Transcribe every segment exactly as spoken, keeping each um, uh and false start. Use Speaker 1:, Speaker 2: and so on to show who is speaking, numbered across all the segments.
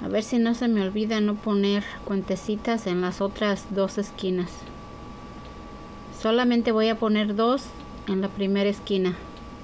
Speaker 1: A ver si no se me olvida no poner cuentecitas en las otras dos esquinas. Solamente voy a poner dos en la primera esquina.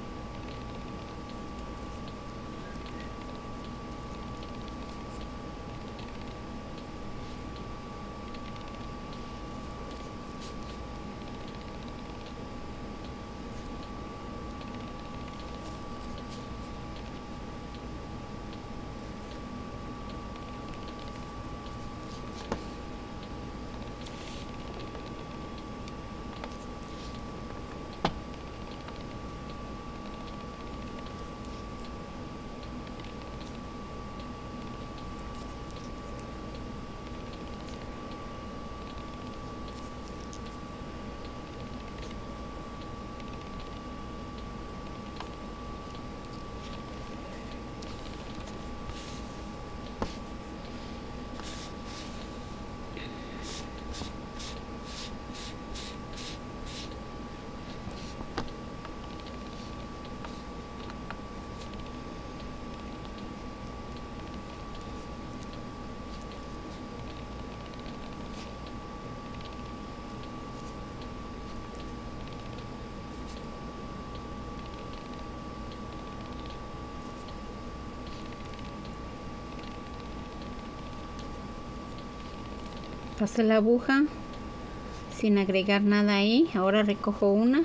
Speaker 1: Pasé la aguja sin agregar nada ahí. Ahora recojo una.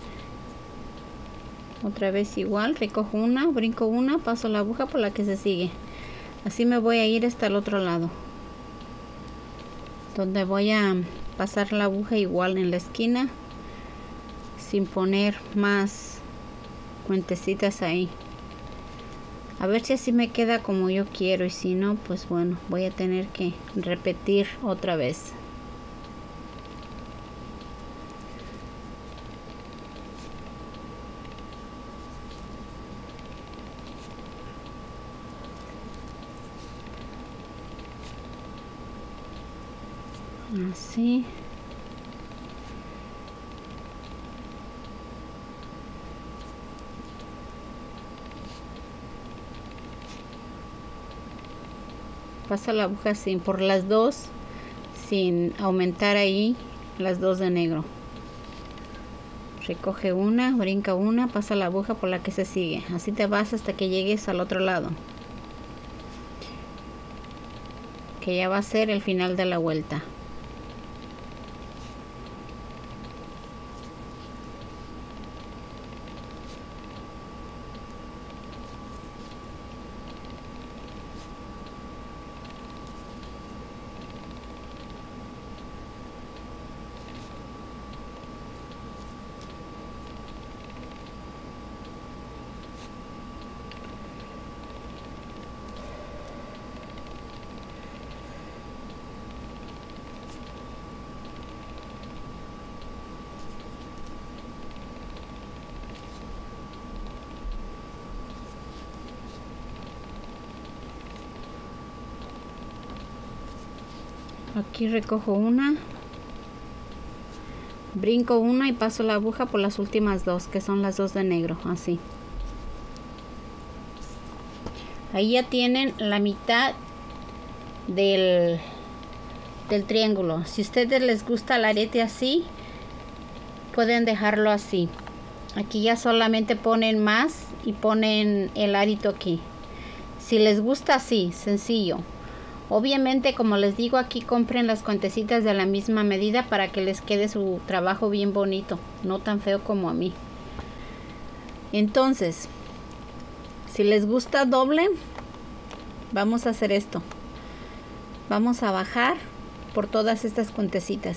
Speaker 1: Otra vez igual, recojo una, brinco una, paso la aguja por la que se sigue. Así me voy a ir hasta el otro lado, donde voy a pasar la aguja igual en la esquina, sin poner más cuentecitas ahí. A ver si así me queda como yo quiero, y si no, pues bueno, voy a tener que repetir otra vez. Así. Pasa la aguja sin por las dos, sin aumentar ahí las dos de negro. Recoge una, brinca una, pasa la aguja por la que se sigue. Así te vas hasta que llegues al otro lado, que ya va a ser el final de la vuelta. Aquí recojo una, brinco una y paso la aguja por las últimas dos, que son las dos de negro, así. Ahí ya tienen la mitad del, del triángulo. Si a ustedes les gusta el arete así, pueden dejarlo así. Aquí ya solamente ponen más y ponen el arito aquí. Si les gusta así, sencillo. Obviamente, como les digo, aquí compren las cuentecitas de la misma medida para que les quede su trabajo bien bonito, no tan feo como a mí. Entonces, si les gusta doble, vamos a hacer esto. Vamos a bajar por todas estas cuentecitas.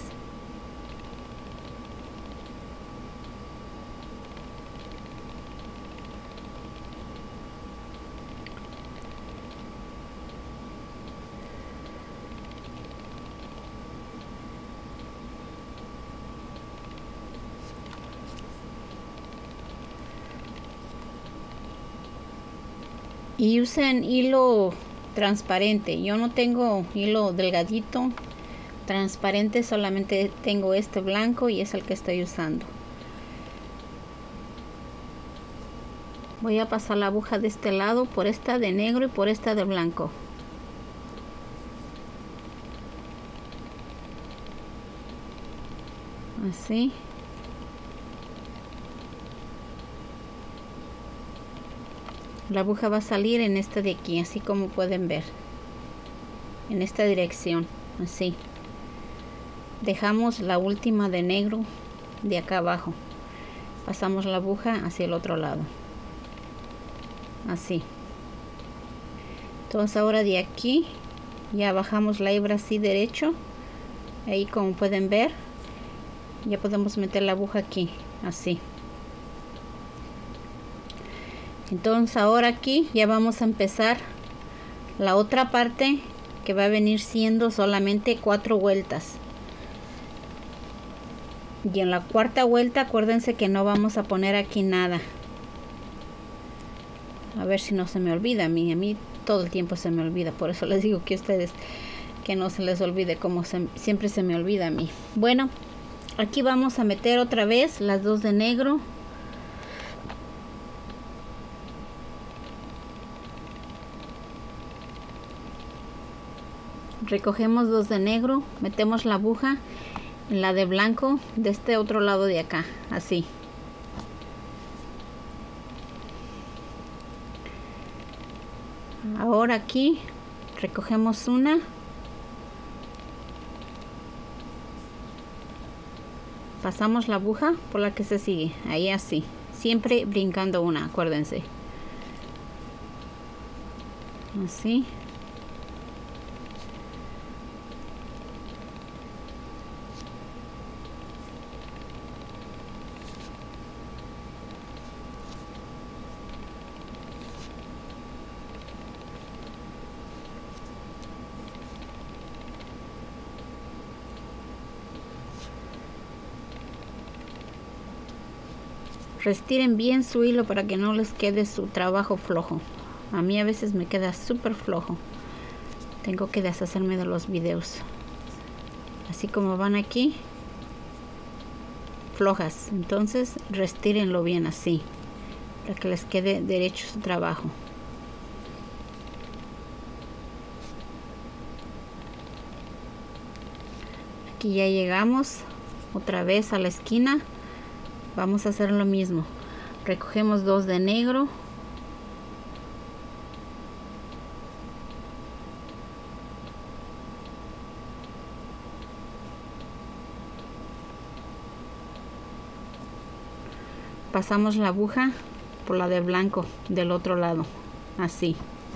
Speaker 1: Y usen hilo transparente. Yo no tengo hilo delgadito transparente, solamente tengo este blanco y es el que estoy usando. Voy a pasar la aguja de este lado por esta de negro y por esta de blanco. así. La aguja va a salir en esta de aquí, así como pueden ver, en esta dirección, así. Dejamos la última de negro de acá abajo, pasamos la aguja hacia el otro lado, así. Entonces ahora de aquí ya bajamos la hebra así derecho, ahí como pueden ver, ya podemos meter la aguja aquí, así. Entonces ahora aquí ya vamos a empezar la otra parte, que va a venir siendo solamente cuatro vueltas. Y en la cuarta vuelta acuérdense que no vamos a poner aquí nada. A ver si no se me olvida a mí. A mí todo el tiempo se me olvida. Por eso les digo que a ustedes que no se les olvide, como se, siempre se me olvida a mí. Bueno, aquí vamos a meter otra vez las dos de negro. Recogemos dos de negro, metemos la aguja en la de blanco de este otro lado de acá, así. Ahora aquí recogemos una, pasamos la aguja por la que se sigue, ahí así, siempre brincando una, acuérdense, así. Restiren bien su hilo para que no les quede su trabajo flojo. A mí a veces me queda súper flojo. Tengo que deshacerme de los videos. Así como van aquí, flojas. Entonces restírenlo bien así, para que les quede derecho su trabajo. Aquí ya llegamos otra vez a la esquina. Vamos a hacer lo mismo. Recogemos dos de negro. Pasamos la aguja por la de blanco del otro lado, así.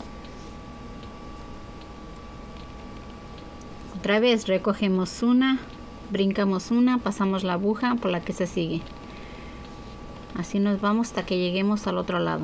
Speaker 1: Otra vez recogemos una, brincamos una, pasamos la aguja por la que se sigue. Así nos vamos hasta que lleguemos al otro lado.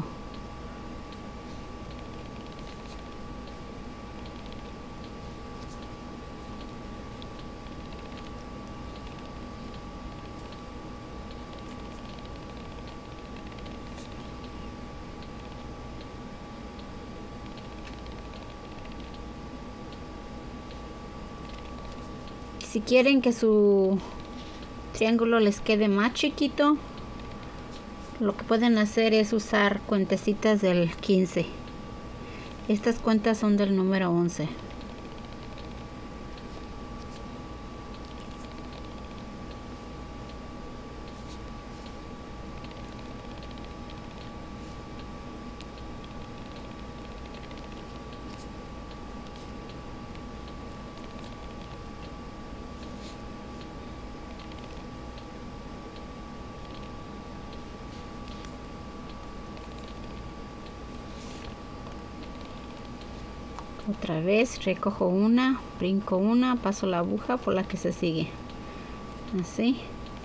Speaker 1: Si quieren que su triángulo les quede más chiquito, lo que pueden hacer es usar cuentecitas del quince. Estas cuentas son del número once. Otra vez recojo una, brinco una, paso la aguja por la que se sigue, así.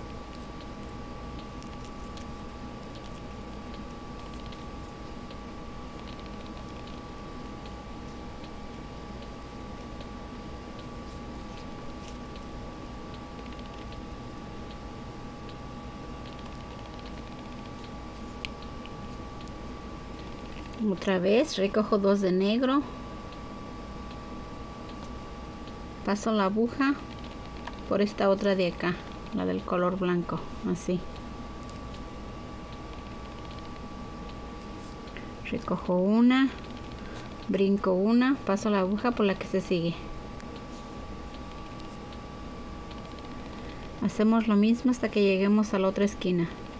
Speaker 1: Otra vez recojo dos de negro, paso la aguja por esta otra de acá, la del color blanco, así. Recojo una, brinco una, paso la aguja por la que se sigue. Hacemos lo mismo hasta que lleguemos a la otra esquina.